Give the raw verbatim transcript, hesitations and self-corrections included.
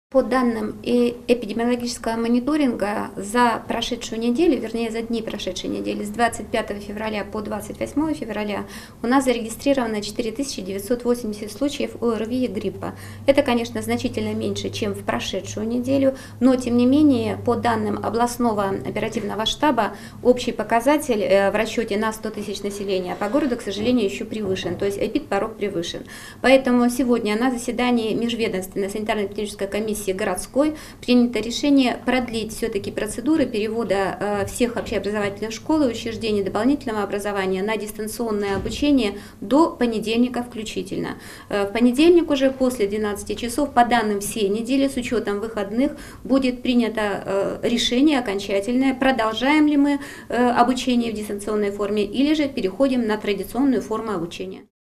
По данным эпидемиологического мониторинга за прошедшую неделю, вернее за дни прошедшей недели, с двадцать пятого февраля по двадцать восьмое февраля у нас зарегистрировано четыре тысячи девятьсот восемьдесят случаев ОРВИ и гриппа. Это, конечно, значительно меньше, чем в прошедшую неделю, но тем не менее, по данным областного оперативного штаба, общий показатель в расчете на сто тысяч населения по городу, к сожалению, еще превышен, то есть эпидпорог превышен. Поэтому сегодня на заседании межведомственной санитарно-эпидемиологической комиссии городской принято решение продлить все-таки процедуры перевода э, всех общеобразовательных школ и учреждений дополнительного образования на дистанционное обучение до понедельника включительно. Э, в понедельник уже после двенадцати часов, по данным всей недели, с учетом выходных, будет принято э, решение окончательное, продолжаем ли мы э, обучение в дистанционной форме или же переходим на традиционную форму обучения.